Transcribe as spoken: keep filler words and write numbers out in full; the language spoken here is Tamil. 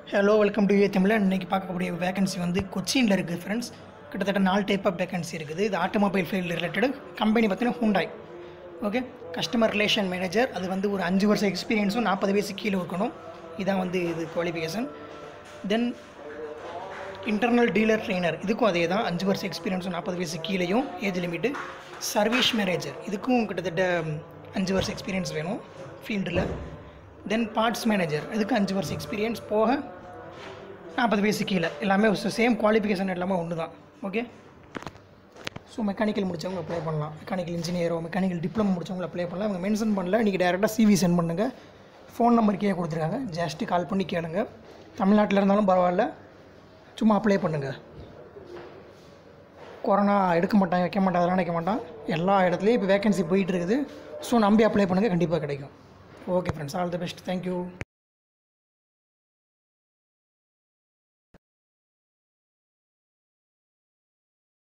Hello welcome to you Tamil. இன்றைக்கி பார்க்கக்கூடிய வேகன்சி வந்து கொச்சினில் இருக்குது ஃப்ரெண்ட்ஸ். கிட்டத்தட்ட நாலு டைப் ஆஃப் வேகன்சி இருக்குது. இது ஆட்டோமொபைல் ஃபீல்டு ரிலேட்டடு. கம்பெனி பார்த்தீங்கன்னா Hyundai. Okay, customer relation manager. அது வந்து ஒரு அஞ்சு வருஷம் எக்ஸ்பீரியன்ஸும் நாற்பது வயசு கீழே இருக்கணும். இதான் வந்து இது qualification. Then internal dealer trainer, இதுக்கும் அதே தான், அஞ்சு வருஷம் எக்ஸ்பீரியன்ஸும் நாற்பது வயசு கீழேயும் ஏஜ் லிமிட்டு. சர்வீஸ் மேனேஜர், இதுக்கும் கிட்டத்தட்ட அஞ்சு வருஷம் எக்ஸ்பீரியன்ஸ் வேணும் ஃபீல்டில். தென் பார்ட்ஸ் மேனேஜர், இதுக்கு அஞ்சு வருஷம் எக்ஸ்பீரியன்ஸ் போக நாற்பது வயசு கீழே. எல்லாமே சேம் குவாலிஃபிகேஷன், எல்லாமே ஒன்று தான். ஓகே, ஸோ மெக்கானிக்கல் முடித்தவங்க அப்ளை பண்ணலாம். மெக்கானிக்கல் இன்ஜினியரோ மெக்கானிக்கல் டிப்ளமோ முடித்தவங்க அப்ளை பண்ணலாம். அவங்க மென்ஷன் பண்ணல, நீங்கள் டேரெக்டாக சிவி சென்ட் பண்ணுங்கள். ஃபோன் நம்பர் கீழே கொடுத்துருக்காங்க, ஜஸ்ட்டு கால் பண்ணி கேளுங்க. தமிழ்நாட்டில் இருந்தாலும் பரவாயில்ல, சும்மா அப்ளை பண்ணுங்கள். கொரோனா எடுக்க மாட்டாங்க, வைக்க மாட்டாங்க, அதெல்லாம் வைக்க மாட்டான். எல்லா இடத்துலையும் இப்போ வேகன்சி போயிட்டு இருக்குது. ஸோ நம்பி அப்ளை பண்ணுங்கள், கண்டிப்பாக கிடைக்கும். Okay friends, all the best. Thank you.